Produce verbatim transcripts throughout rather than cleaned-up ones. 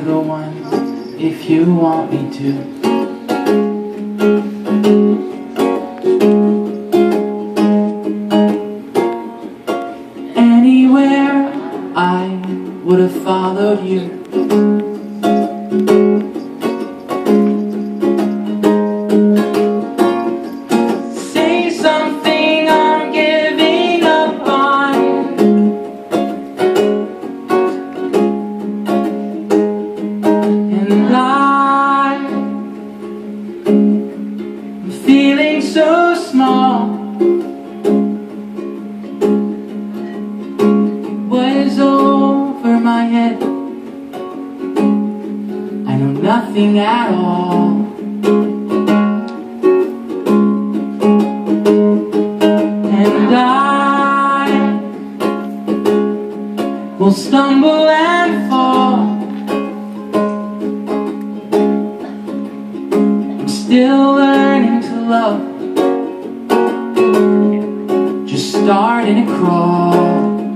the one if you want me to. Anywhere I would have followed you. Say something, I'm giving up on you. And I'm feeling so small. Was over my head. I know nothing at all. And I will stumble and fall. I'm still learning to love, just starting to crawl.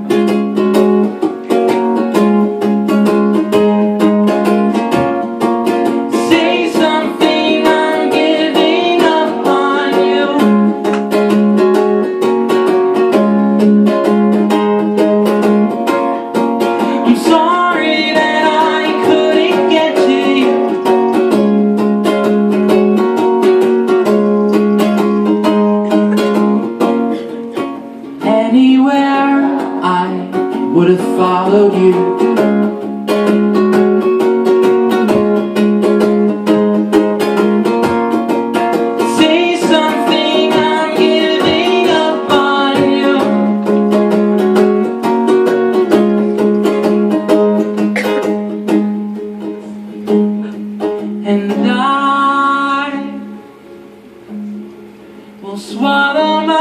Anywhere I would have followed you. Say something, I'm giving up on you. And I will swallow my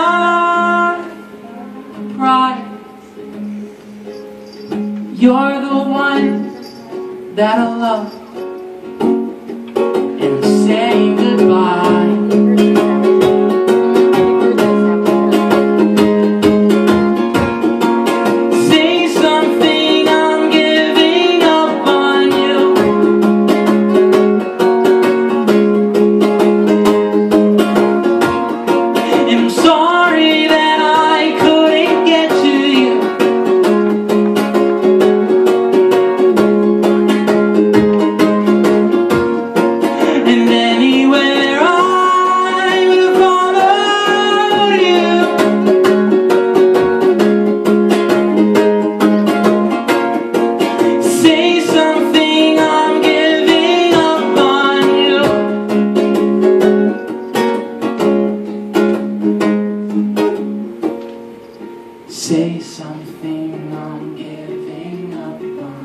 pride. You're the one that I love, and I'm saying goodbye. Say something, I'm giving up on you. And I'm sorry that I couldn't get to you. And anywhere I will follow you. Say something, I'm giving up on you. Say something, I'm giving up on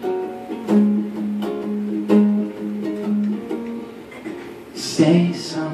you. Say something.